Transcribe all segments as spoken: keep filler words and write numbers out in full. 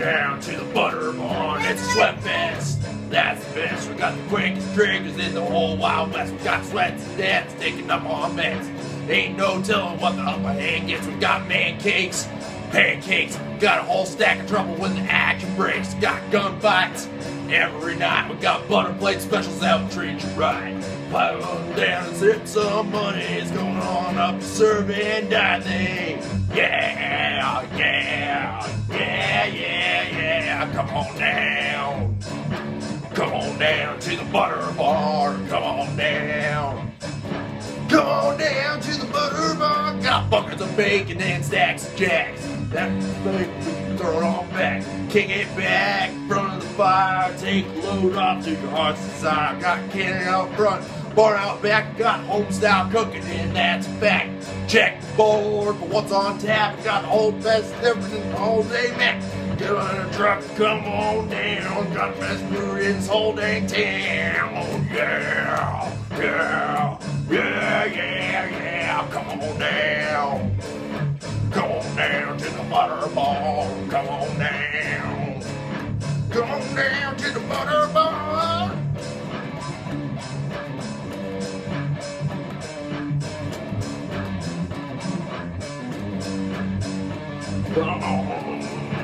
down to the butter barn. It's a sweat fest. That's the best. We got the quickest drinkers in the whole Wild West. We got sweats and dance taking up on beds. Ain't no telling what the upper hand gets. We got man cakes, pancakes. Got a whole stack of trouble when the action breaks. Got gunfights every night. We got butter plate specials that will treat you right. Pile on down and sip some money. It's going on up to serve and die thing. Yeah, yeah, yeah, yeah, yeah. Come on down. Come on down to the butter barn. Come on down. Come on down to the butter barn. Got buckets of bacon and stacks of jacks. That's bacon, we can throw it on back. Kick it back in front of the fire. Take a load off to your heart's desire. Got cannon out front, barn out back. Got home style cooking, and that's a fact. Check the board for what's on tap. Got the whole best everything all day, man. Get on the truck, come on down. Got the best brewery in this whole dang town. Yeah, yeah, yeah, yeah, yeah. Come on down. Come on down to the butter barn. Come on down. Come on down to the butter barn. Come on.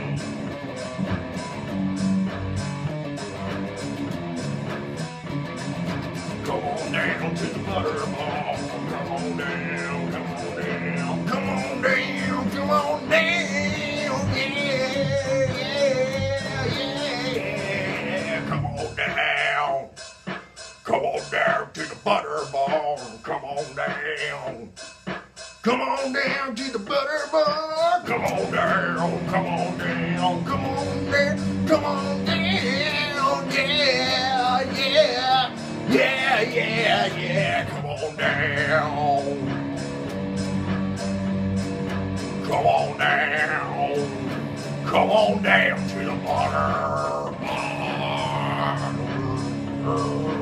Come on down to the butter barn. Come on down, come on down, come on down, come on down, yeah, yeah, yeah, come on down. Come on down to the butter barn. Come on down. Come on down to the butter barn. Come on down, come on down, come on down, come on down, yeah, yeah. Yeah, yeah, yeah, come on down. Come on down. Come on down to the butter barn.